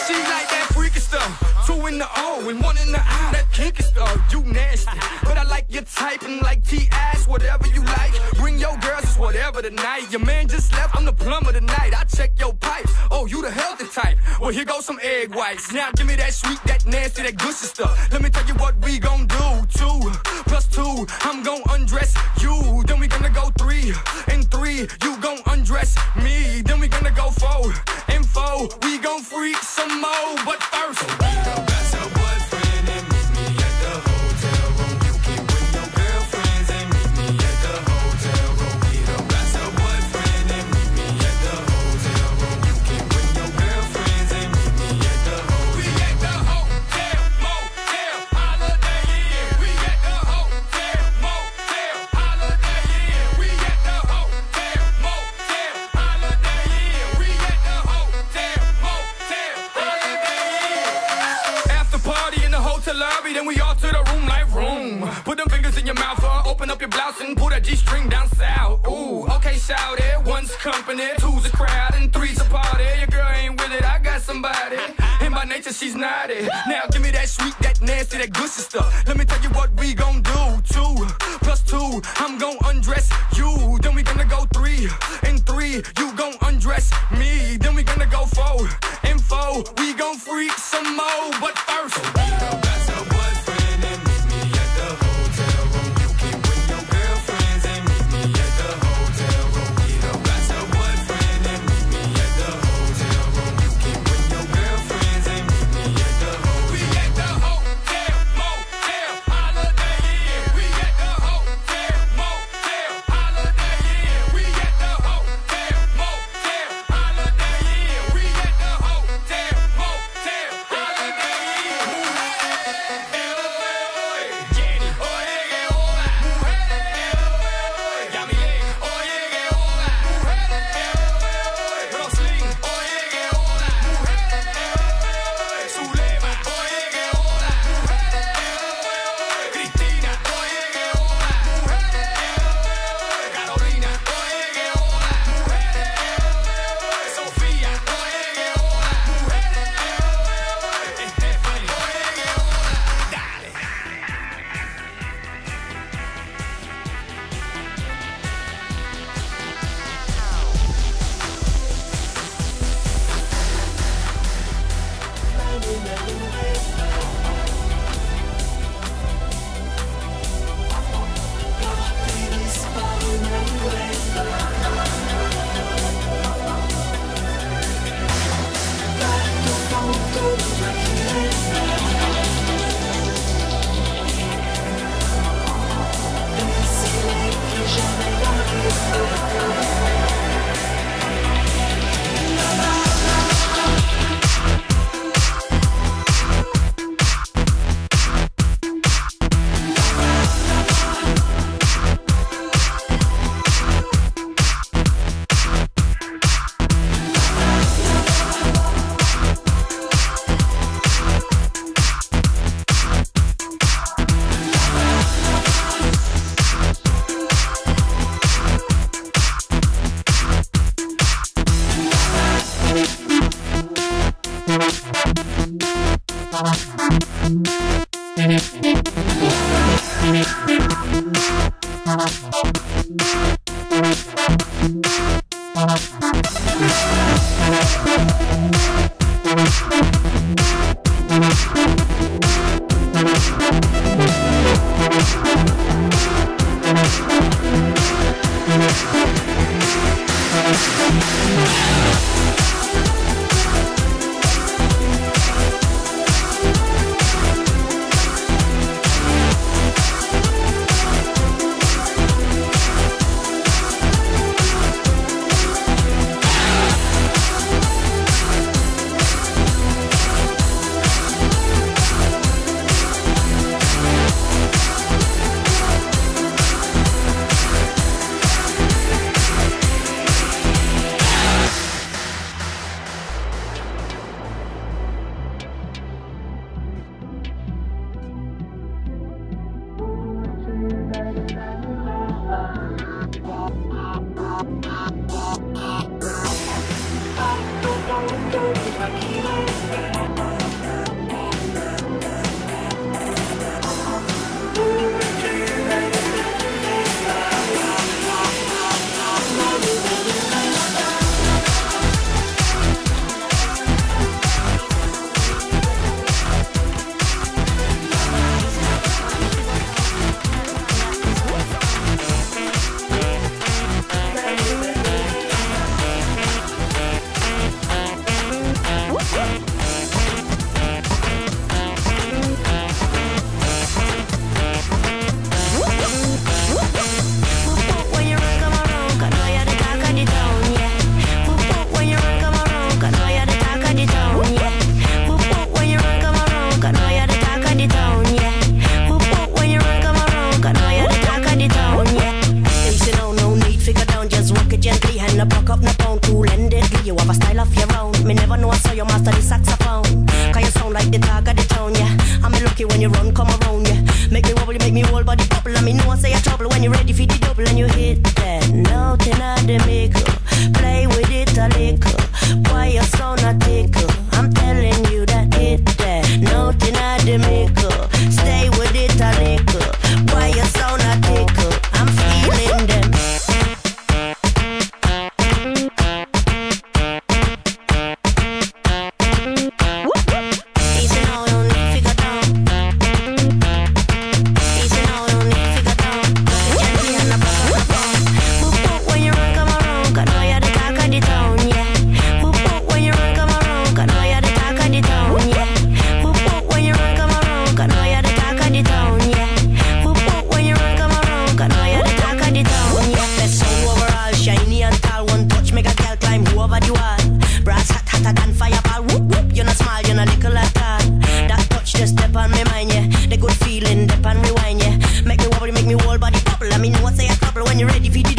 She like that freaky stuff. 2 in the O and 1 in the I. That kinky stuff, you nasty. But I like your type and like T-ass, whatever you like. Bring your girls, it's whatever tonight. Your man just left, I'm the plumber tonight. I check your pipes, oh, you the healthy type. Well, here goes some egg whites. Now give me that sweet, that nasty, that gushy stuff. Let me tell you what we gon' do. 2 plus 2, I'm gon' undress you. Then we gonna go 3 and 3, you gon' undress me. Then we gonna go 4 and 4, we gon' freak some more. But first, that's your boyfriend and meet me at the hotel room. You can bring your girlfriends and meet me at the hotel room. That's your boyfriend and meet me at the hotel room. You can bring your girlfriends and meet me at the hotel. We at the hotel, motel, Holiday Inn. We at the hotel, motel, Holiday Inn. We at the hotel, motel, Holiday Inn. We at the hotel, motel, Holiday Inn. After party in the hotel lobby, then we all to the room like room. Put them fingers in your mouth, open up your blouse and pull that G-string down south. Ooh, okay, shout it. 1's company, 2's a crowd, and 3's a party. Your girl ain't with it, I got somebody. And by nature, she's naughty. Now give me that sweet, that nasty, that gushy stuff. Let me tell you what we gon' do. 2 plus 2, I'm gon' undress you. Then we gonna go 3 and 3, you gon' undress me. Then we gonna go 4 and 4, we gon' freak some more. But first, that's your boyfriend and meet me at the hotel room. You can bring your girlfriends and meet me at the hotel room. That's your boyfriend and meet me at the hotel room. You can bring your girlfriends and meet me at the hotel. We at the hotel, motel, Holiday Inn. We at the hotel, motel, Holiday Inn. We at the hotel, motel, Holiday Inn. We at the hotel, motel, Holiday Inn. Jenny, oye que hola, mujeres. Yamile, oye que hola, mujeres. Roslyn, oye que hola, mujeres. Zulema, oye que hola, mujeres. Cristina, oye que hola, mujeres. Carolina, oye que hola, mujeres. Sofía, oye que hola, mujeres. Stephanie, oye que hola. Dale. have a style of your own. Me never know I saw you master the saxophone. Cause you sound like the dog of the town, yeah. I'm lucky when you run, come around, yeah. Make me wobble, make me whole body bubble. And me know I say you're trouble when you're ready for the double. And you hit that note in the middle. Play with it a little. Why you so not tickle? I'm telling you that hit that note in the middle. Stay with it a little. Why you so not tickle? I'm feeling them. Make me whole body bubble. I mean, what's a couple when you're ready for the